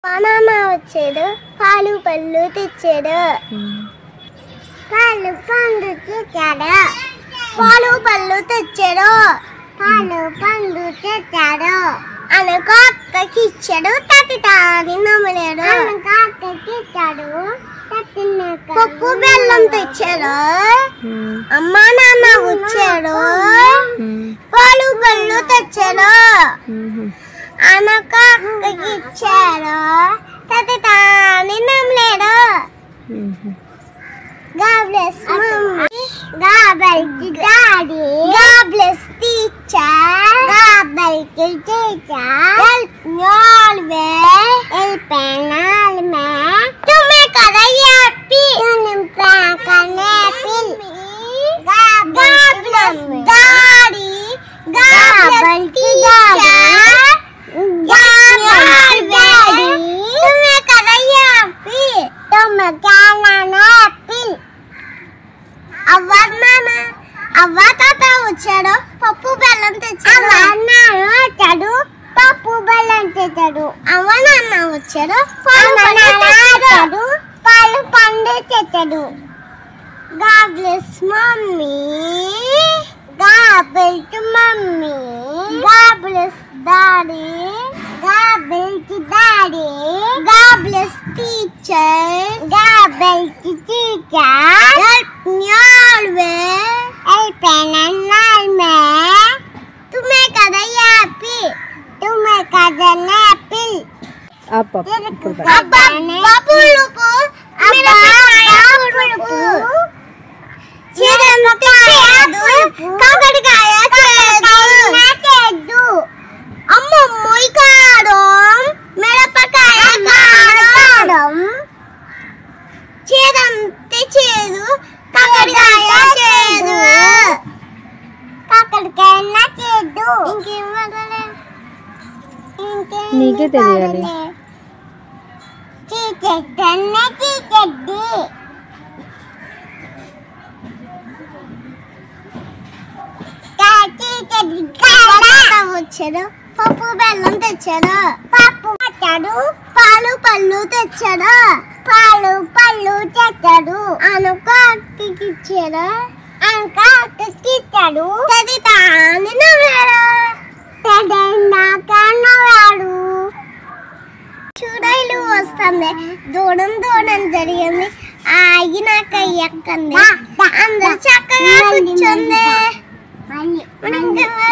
నాన్న వచ్చాడు, పాలు పళ్ళు తెచ్చాడు. పాలు పండు తెచ్చాడు. పాలు పళ్ళు తెచ్చాడు. పాలు పండు తెచ్చాడు. అనక అక్కకి ఇచ్చాడు, తట్టిటాని నమ్మలేడు. అనక అక్కకి ఇచ్చాడు, పప్పు బెల్లం తెచ్చాడు. అమ్మ నాన్న వచ్చాడు, పాలు పళ్ళు తెచ్చాడు. అనక అక్కకి ఇచ్చాడు, తట్టిటాని నమ్మలేడు. God bless mommy. God bless daddy. God bless teacher. God bless teacher. Help me always. Help me always. तुम्हें करा happy. तुम्हें करा happy. God bless daddy. God bless teacher. God bless daddy. तुम्हें करा happy. तुम्हें करा happy. అవ్వ తాత వచ్చాడు, పప్పు బెల్లం తెచ్చాడు. వచ్చాడు, పప్పు బెల్లం తెచ్చాడు. అవ్వ నాన్న వచ్చాడు, పాలు పండు తెచ్చాడు. God bless mommy. God bless mommy. God bless daddy. God bless daddy. God bless teacher. God bless teacher. Help me always. Help me always. तुम्हें कदा happy. तुम्हें कदा happy. अब बाबू लोगो मेरा बाबू చేదంతే చేదు కాకడికాయ చేదు అమ్మ మొయ్ కారం మిరపకాయ కారం చేదంతే చేదు కాకడికాయ చేదు కాకడికాయ చేదు ఇంకేం వదలే నీకే తెలియాలి. వచ్చాడు, పప్పు బెల్లం తెచ్చాడు. పప్పు తెచ్చాడు, పాలు పళ్ళు తెచ్చాడు. పాలు పళ్ళు తెచ్చాడు. అనక అక్కకి ఇచ్చాడు. అనక అక్కకి ఇచ్చాడు. తదితాని నవ్వాడు. నవ్వాడు. చూడైలు వస్తుంది, దూడం దూడం జరిగింది. ఆగినాక ఎక్కంది, అందరు చక్కగా కూర్చుంది.